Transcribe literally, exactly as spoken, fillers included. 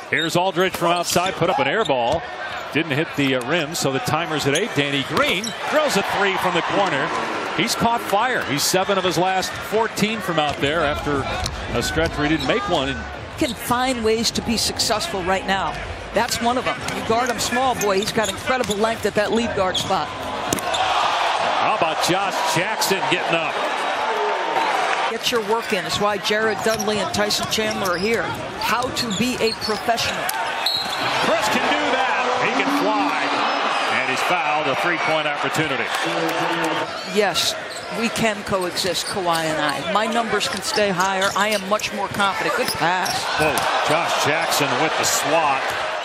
Here's Aldridge from outside, put up an air ball. Didn't hit the uh, rim, so the timer's at eight. Danny Green drills a three from the corner. He's caught fire. He's seven of his last fourteen from out there after a stretch where he didn't make one. Can find ways to be successful right now. That's one of them. You guard him small, boy. He's got incredible length at that lead guard spot. How about Josh Jackson getting up? Get your work in. It's why Jared Dudley and Tyson Chandler are here. How to be a professional. Chris can do that. He can fly. And he's fouled. A three-point opportunity. Yes, we can coexist, Kawhi and I. My numbers can stay higher. I am much more confident. Good pass. Whoa, Josh Jackson with the swat.